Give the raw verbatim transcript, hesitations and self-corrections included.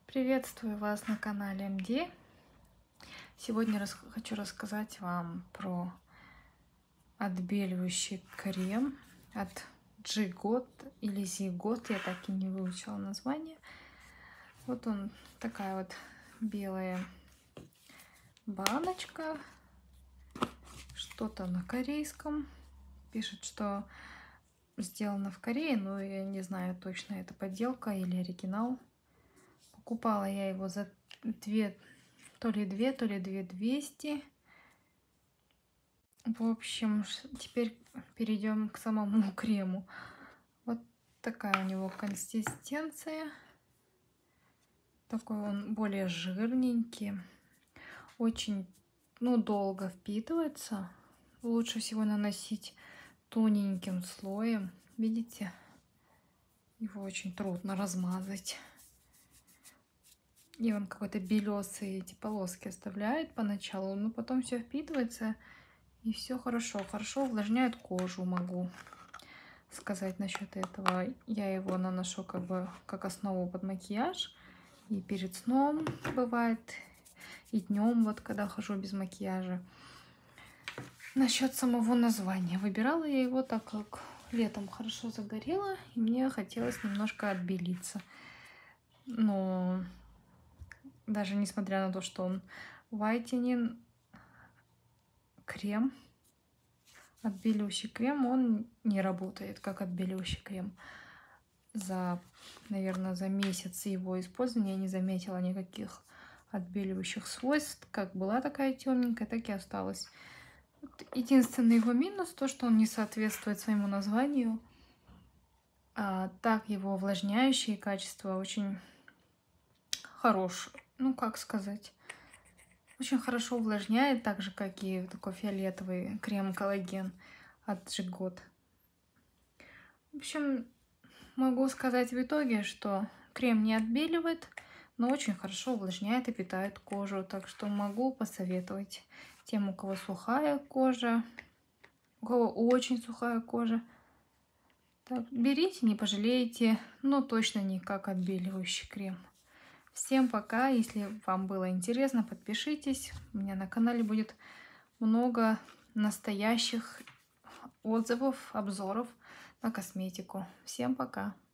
Приветствую вас на канале эм ди. Сегодня рас хочу рассказать вам про отбеливающий крем от Джигот или Зигот. Я так и не выучила название. Вот он, такая вот белая баночка. Что-то на корейском. Пишет, что сделано в Корее, но я не знаю точно, это подделка или оригинал. Покупала я его за две, то ли две, то ли две двести. В общем, теперь перейдем к самому крему. Вот такая у него консистенция. Такой он более жирненький. Очень, ну, долго впитывается. Лучше всего наносить тоненьким слоем. Видите? Его очень трудно размазать. И он какой-то белесый, эти полоски оставляет поначалу, но потом все впитывается и все хорошо. Хорошо увлажняет кожу, могу сказать насчет этого. Я его наношу как бы как основу под макияж. И перед сном бывает, и днем, вот когда хожу без макияжа. Насчет самого названия. Выбирала я его, так как летом хорошо загорела, и мне хотелось немножко отбелиться. Но даже несмотря на то, что он whitening крем, отбеливающий крем, он не работает как отбеливающий крем. За, наверное, за месяц его использования я не заметила никаких отбеливающих свойств. Как была такая темненькая, так и осталась. Вот единственный его минус то, что он не соответствует своему названию. А так его увлажняющие качества очень хорошие. Ну, как сказать, очень хорошо увлажняет, так же, как и такой фиолетовый крем-коллаген от Джигот. В общем, могу сказать в итоге, что крем не отбеливает, но очень хорошо увлажняет и питает кожу. Так что могу посоветовать тем, у кого сухая кожа, у кого очень сухая кожа. Так, берите, не пожалеете, но точно не как отбеливающий крем. Всем пока. Если вам было интересно, подпишитесь. У меня на канале будет много настоящих отзывов, обзоров на косметику. Всем пока.